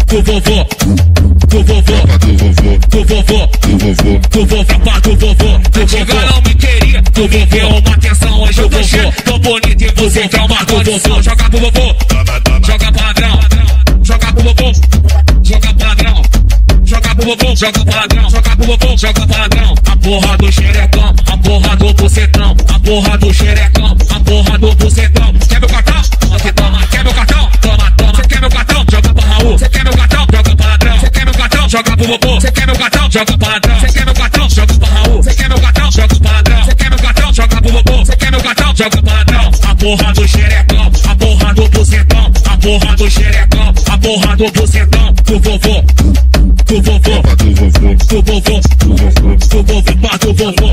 do vovô, do vovô, do vovô, do vovô, tropa do vovô. Antiga não me queria, do vovô. Uma atenção, hoje eu tô cheio, tô bonito e você quer uma condição. Joga pro vovô, joga padrão, joga pro vovô, joga padrão, joga pro vovô, joga padrão, joga pro vovô, joga padrão. A porra do xerecão, a porra do bucetão, a porra do xerecão, a porra do bucetão. Quer meu cartão? Você toma, quer meu cartão? Toma, toma. Você quer meu cartão? Joga pra Raul. Você quer meu cartão? Joga padrão. Você quer meu cartão? Joga pro vovô. Você quer meu cartão? Joga padrão. Você quer meu cartão? Joga pra Raul. Você quer meu cartão? Joga padrão. Você quer meu cartão? Joga pro vovô. Você quer meu cartão? Joga padrão. A porra do xerecão, a porra do bucetão, a porra do xerecão, a porra do bucetão. Do vovô, do vovô, do vovô, do vovô, do vovô, pá, do vovô.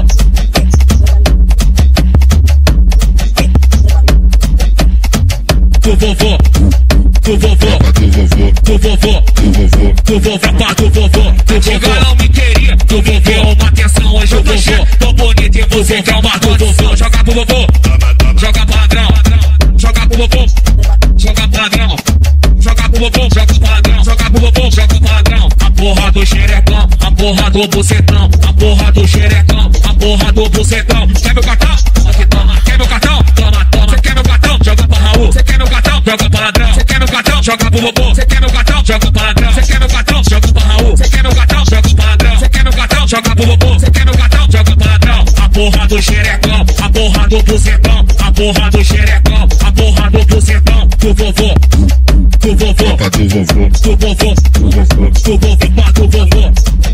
Do vovô, do vovô, do vovô, do vovô, pá, do vovô. Antiga não me queria, do vovô. Uma atenção, hoje eu tô cheio, tô bonito e você quer uma condição. Joga pro vovô, joga padrão, joga pro vovô, joga padrão, joga pro vovô, joga padrão, joga pro vovô, joga padrão. A porra do xerecão, a porra do bucetão, a porra do xerecão, a porra do bucetão. Quer meu cartão? Você toma, quer meu cartão? Toma, toma. Você quer meu cartão? Joga pra Raul. Você quer meu cartão? Joga padrão. Você quer meu cartão? Joga pro vovô. Você quer meu cartão? Joga padrão. Você quer meu cartão? Joga pra Raul. Você quer meu cartão? Joga padrão. Você quer meu cartão? Joga pro vovô. Você quer meu cartão? Joga padrão. A porra do xerecão, a porra do bucetão, a porra do xerecão, a porra do bucetão. Do vovô, do vovô, do vovô, do vovô, do vovô, pá, do vovô.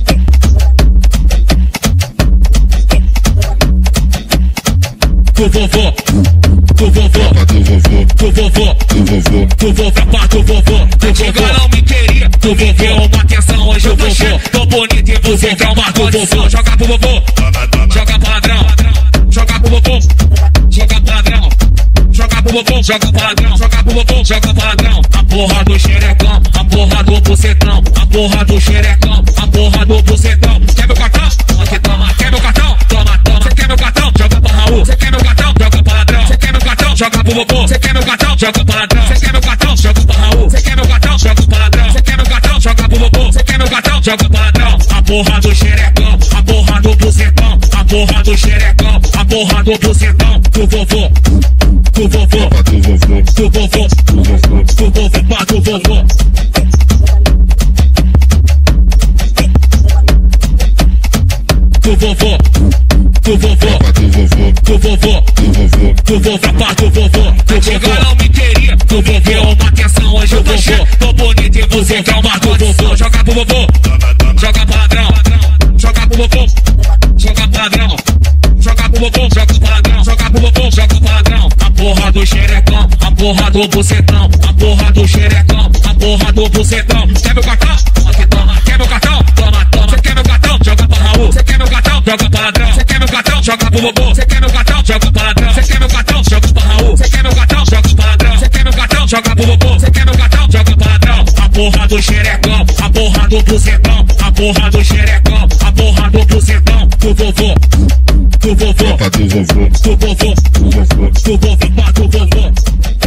Do vovô, do vovô, do vovô, do vovô, pá, do vovô. Antiga não me queria, do vovô. Uma atenção, hoje eu tô cheio, tô bonito e você quer uma condição. Joga pro vovô, joga padrão, joga pro vovô, joga padrão, joga pro vovô, joga padrão, joga pro vovô, joga padrão. A porra do xerecão, a porra do bucetão, a porra do xerecão, a porra do bucetão. Quer meu cartão? Você toma, quer meu cartão? Toma, toma. Você quer meu cartão? Joga pra Raul. Você quer meu cartão? Joga padrão. Você quer meu cartão? Joga pro vovô. Você quer meu cartão? Joga padrão. Você quer meu cartão? Joga pra Raul. Você quer meu cartão? Joga padrão. Você quer meu cartão? Joga pro vovô. Você quer meu cartão? Joga padrão. A porra do xerecão, a porra do bucetão, a porra do xerecão, a porra do bucetão. Do vovô, do vovô, do vovô, do vovô, pá, do vovô. Do vovô, do vovô, do vovô, do vovô, pá, do vovô. Antiga não me queria, do vovô. Uma atenção, hoje eu tô cheio, tô bonito e você quer uma condição. Joga pro vovô, joga padrão, joga pro vovô, joga padrão, joga pro vovô, joga padrão, joga pro vovô, joga padrão. A porra do xerecão, a porra do bucetão, a porra do xerecão, a porra do bucetão. Quer meu cartão? Você toma, quer meu cartão? Toma, toma. Você quer meu cartão? Joga pra Raul. Você quer meu cartão? Joga padrão. Você quer meu cartão? Joga pro vovô. Você quer meu cartão? Joga padrão. Você quer meu cartão? Joga pra Raul. Você quer meu cartão? Joga padrão. Você quer meu cartão? Joga pro vovô. Você quer meu cartão? Joga padrão. A porra do xerecão, a porra do bucetão, a porra do xerecão, a porra do bucetão. Do vovô, do vovô, do vovô, do vovô, do vovô, pá, do vovô.